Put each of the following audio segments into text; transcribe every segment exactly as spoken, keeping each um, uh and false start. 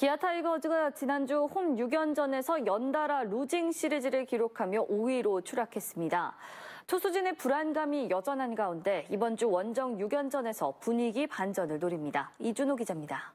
기아 타이거즈가 지난주 홈 육 연전에서 연달아 루징 시리즈를 기록하며 오 위로 추락했습니다. 투수진의 불안감이 여전한 가운데 이번 주 원정 육 연전에서 분위기 반전을 노립니다. 이준호 기자입니다.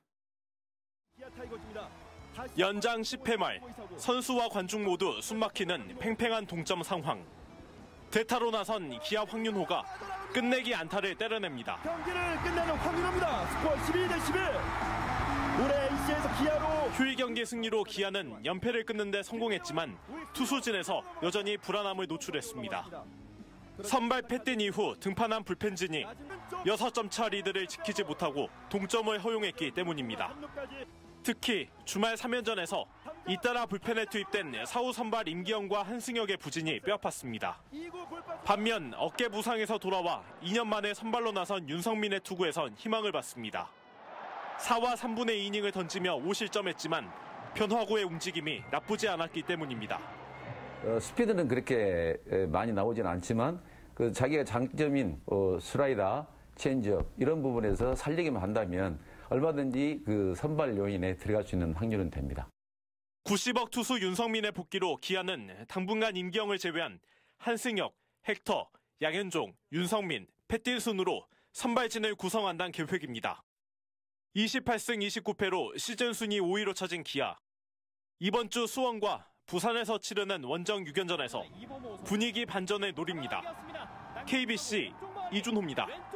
연장 십 회 말 선수와 관중 모두 숨막히는 팽팽한 동점 상황. 대타로 나선 기아 황윤호가 끝내기 안타를 때려냅니다. 경기를 끝내는 황윤호입니다. 스코어 십이 대 십일. 올해 에이씨에서 기아로 휴일 경기 승리로 기아는 연패를 끊는 데 성공했지만 투수진에서 여전히 불안함을 노출했습니다. 선발 패뜬 이후 등판한 불펜진이 여섯 점 차 리드를 지키지 못하고 동점을 허용했기 때문입니다. 특히 주말 삼 연전에서 잇따라 불펜에 투입된 사후 선발 임기영과 한승혁의 부진이 뼈아팠습니다. 반면 어깨 부상에서 돌아와 이 년 만에 선발로 나선 윤성민의 투구에선 희망을 봤습니다. 사와 삼분의 이 이닝을 던지며 오 실점했지만 변화구의 움직임이 나쁘지 않았기 때문입니다. 어, 스피드는 그렇게 많이 나오진 않지만 그 자기가 장점인 어, 슬라이더, 체인지업 이런 부분에서 살리기만 한다면 얼마든지 그 선발 요인에 들어갈 수 있는 확률은 됩니다. 구십억 투수 윤성민의 복귀로 기아는 당분간 임기영을 제외한 한승혁, 헥터, 양현종, 윤성민, 패틴 순으로 선발진을 구성한다는 계획입니다. 이십팔 승 이십구 패로 시즌 순위 오 위로 처진 기아. 이번 주 수원과 부산에서 치르는 원정 육 연전에서 분위기 반전을 노립니다. 케이비씨 이준호입니다.